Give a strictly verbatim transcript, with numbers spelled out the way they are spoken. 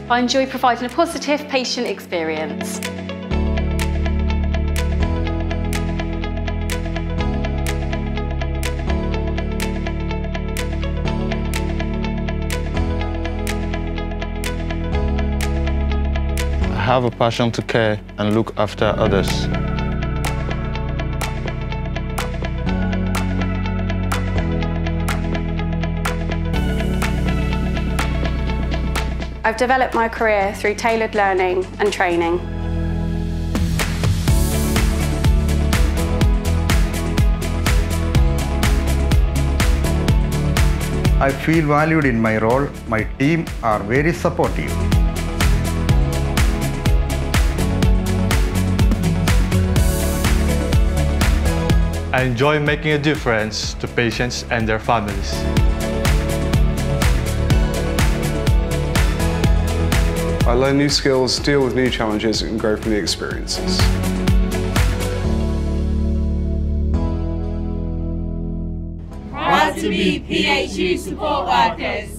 I enjoy providing a positive patient experience. I have a passion to care and look after others. I've developed my career through tailored learning and training. I feel valued in my role. My team are very supportive. I enjoy making a difference to patients and their families. I learn new skills, deal with new challenges and grow from the experiences. Proud to be P H U support workers.